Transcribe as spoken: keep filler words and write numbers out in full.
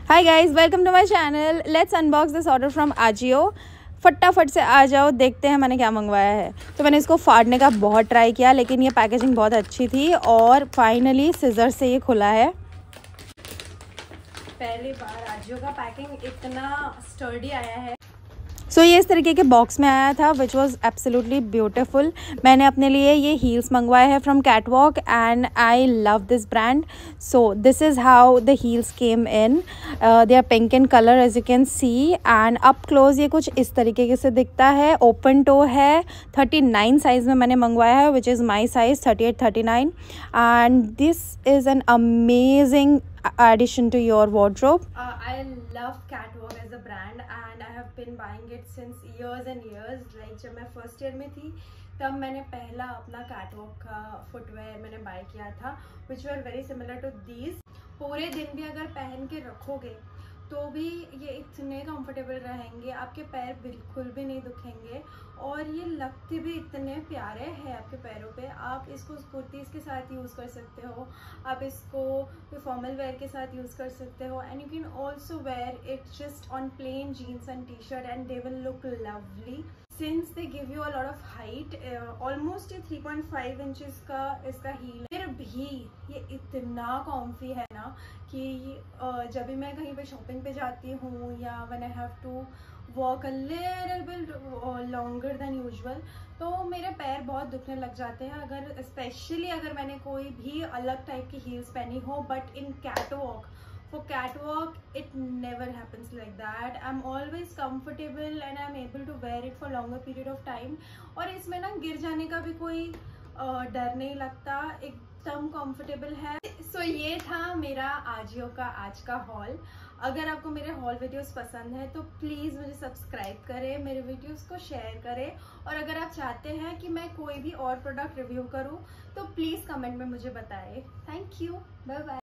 Hi guys, welcome to my channel. Let's unbox this order from Ajio. फटाफट से आ जाओ, देखते हैं मैंने क्या मंगवाया है। तो मैंने इसको फाड़ने का बहुत ट्राई किया, लेकिन ये पैकेजिंग बहुत अच्छी थी और फाइनली सिजर से ये खुला है। पहली बार आजियो का पैकिंग इतना स्टर्डी आया है। सो so, ये इस तरीके के बॉक्स में आया था विच वॉज एब्सोल्युटली ब्यूटिफुल। मैंने अपने लिए ये हील्स मंगवाए हैं from Catwalk and I love this brand. So this is how the heels came in. They are pink in colour as you can see and up close ये कुछ इस तरीके से दिखता है। ओपन टो है, थर्टी नाइन साइज़ में मैंने मंगवाया है which is my size thirty eight thirty nine and this is an amazing addition to your wardrobe. uh, I love Catwalk as a brand and I have been buying it since years and years. Like जब मैं first year में थी तब मैंने पहला अपना Catwalk का footwear मैंने बाय किया था which were very similar to these. पूरे दिन भी अगर पहन के रखोगे तो भी ये इतने कंफर्टेबल रहेंगे, आपके पैर बिल्कुल भी नहीं दुखेंगे और ये लगते भी इतने प्यारे हैं आपके पैरों पे। आप इसको कुर्तीज़ के साथ यूज़ कर सकते हो, आप इसको कोई फॉर्मल वेयर के साथ यूज़ कर सकते हो and you can also wear it just on plain jeans and t shirt and they will look lovely since they give you a lot of height. Almost ये थ्री पॉइंट फाइव इंचेस का इसका heal, फिर भी ये इतना comfy है ना कि uh, जब भी मैं कहीं पे शॉपिंग पे जाती हूँ या when I have to walk a little bit longer than usual तो मेरे पैर बहुत दुखने लग जाते हैं, अगर स्पेशली अगर मैंने कोई भी अलग टाइप की हील्स पहनी हो। But in Catwalk, for catwalk it never happens like that. I'm always comfortable and I'm able to wear it for longer period of time और इसमें ना गिर जाने का भी कोई डर नहीं लगता, एकदम कंफर्टेबल है। सो so, ये था मेरा आजियो का आज का हॉल। अगर आपको मेरे हॉल वीडियोस पसंद है तो प्लीज़ मुझे सब्सक्राइब करें, मेरे वीडियोस को शेयर करें और अगर आप चाहते हैं कि मैं कोई भी और प्रोडक्ट रिव्यू करूं तो प्लीज़ कमेंट में मुझे बताएं। Thank you, bye bye.